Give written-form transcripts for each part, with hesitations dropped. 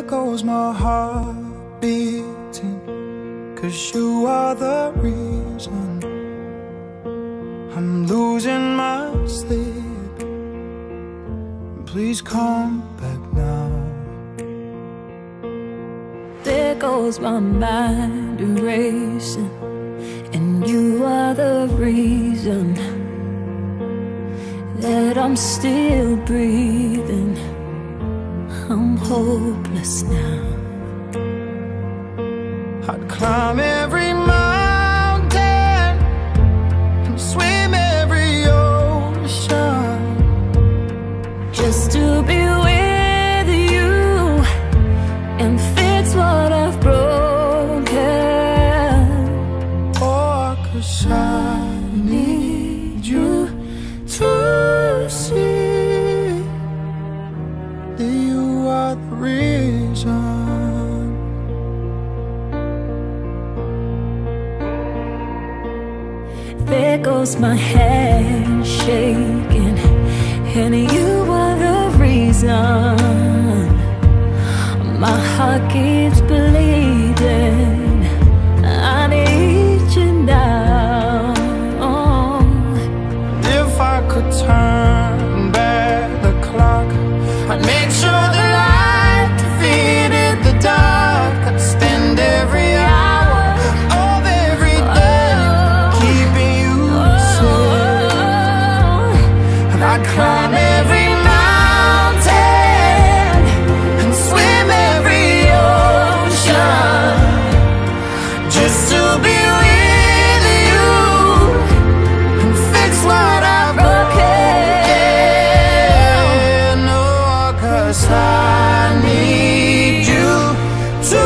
goes my heart beating, 'cause you are the reason I'm losing my sleep. Please come back now. There goes my mind erasing, and you are the reason that I'm still breathing. I'm hopeless now. I'd climb every mountain and swim every ocean just to be with you and fix what I've broken. Oh, 'cause I need you to see that you are the reason. There goes my hand shaking, and you are the reason my heart keeps bleeding. I need you now. If I could turn back the clock, I'd make sure the light defeated the dark. I'd spend every hour of every day keeping you safe. And I'd climb every mountain and swim every ocean just to be with you and fix what I've broken. No, 'cause I need you to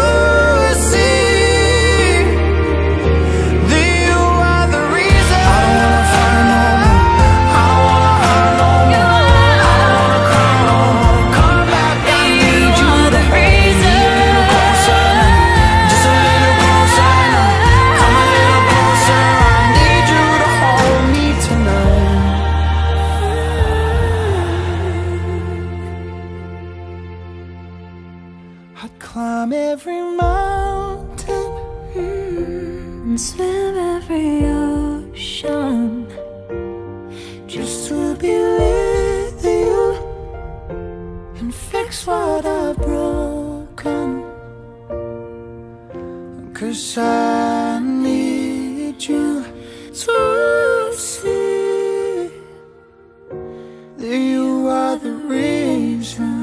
see that you are the reason. I don't wanna fight no more. I don't wanna hurt no more. I don't wanna cry no more. Come back, I need you to reason. Just a little closer now. Come a little closer. I need you to hold me tonight. I'd climb every mountain And swim every ocean just to be with you and fix what I've broken. 'Cause I need you to see that you are the reason.